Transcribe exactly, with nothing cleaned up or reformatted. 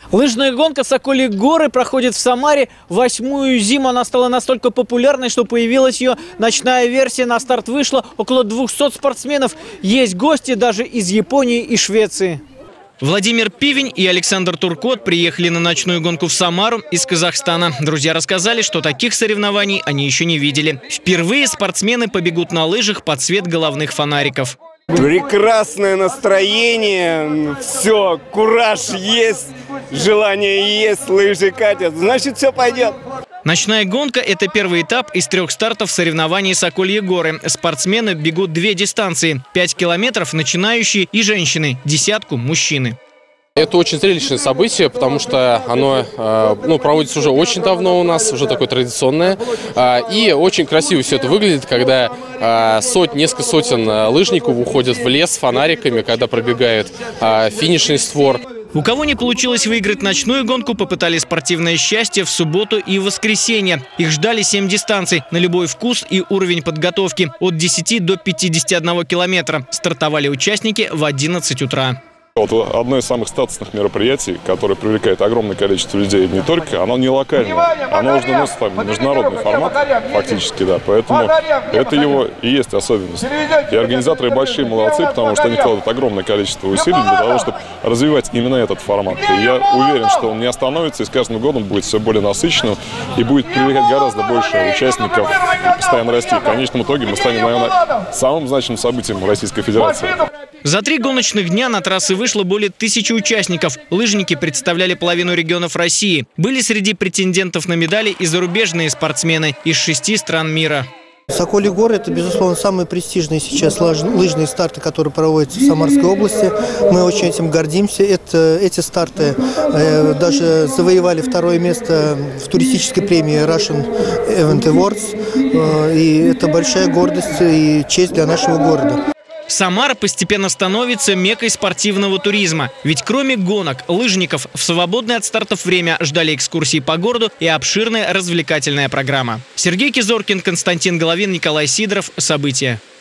Лыжная гонка «Сокольи горы» проходит в Самаре. Восьмую зиму она стала настолько популярной, что появилась ее ночная версия. На старт вышло около двухсот спортсменов. Есть гости даже из Японии и Швеции. Владимир Пивень и Александр Туркот приехали на ночную гонку в Самару из Казахстана. Друзья рассказали, что таких соревнований они еще не видели. Впервые спортсмены побегут на лыжах под свет головных фонариков. Прекрасное настроение, все, кураж есть, желание есть, лыжи катят, значит, все пойдет. Ночная гонка – это первый этап из трех стартов соревнований «Сокольи горы». Спортсмены бегут две дистанции – пять километров начинающие и женщины, десятку – мужчины. Это очень зрелищное событие, потому что оно э, ну, проводится уже очень давно у нас, уже такое традиционное. Э, и очень красиво все это выглядит, когда э, сот, несколько сотен лыжников уходят в лес с фонариками, когда пробегают э, финишный створ. У кого не получилось выиграть ночную гонку, попытали спортивное счастье в субботу и воскресенье. Их ждали семь дистанций на любой вкус и уровень подготовки – от десяти до пятидесяти одного километра. Стартовали участники в одиннадцать утра. Вот одно из самых статусных мероприятий, которое привлекает огромное количество людей, не только, оно не локальное, оно уже носит там международный формат, фактически, да, поэтому это его и есть особенность. И организаторы большие молодцы, потому что они вкладывают огромное количество усилий для того, чтобы развивать именно этот формат. И я уверен, что он не остановится, и с каждым годом будет все более насыщенным и будет привлекать гораздо больше участников, постоянно расти. В конечном итоге мы станем, наверное, самым значимым событием Российской Федерации. За три гоночных дня на трассы вышло более тысячи участников. Лыжники представляли половину регионов России. Были среди претендентов на медали и зарубежные спортсмены из шести стран мира. «Сокольи горы» – это, безусловно, самые престижные сейчас лыжные старты, которые проводятся в Самарской области. Мы очень этим гордимся. Это, эти старты э, даже завоевали второе место в туристической премии Russian Event Awards. Э, и это большая гордость и честь для нашего города. Самара постепенно становится меккой спортивного туризма. Ведь кроме гонок, лыжников в свободное от стартов время ждали экскурсии по городу и обширная развлекательная программа. Сергей Кизоркин, Константин Головин, Николай Сидоров. События.